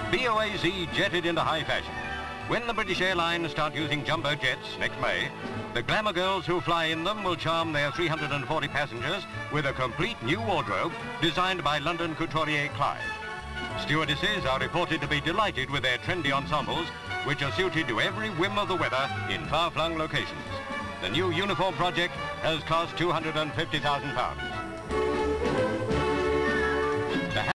B.O.A.C jetted into high fashion. When the British Airlines start using jumbo jets next May, the glamour girls who fly in them will charm their 340 passengers with a complete new wardrobe designed by London couturier Clive. Stewardesses are reported to be delighted with their trendy ensembles, which are suited to every whim of the weather in far-flung locations. The new uniform project has cost £250,000.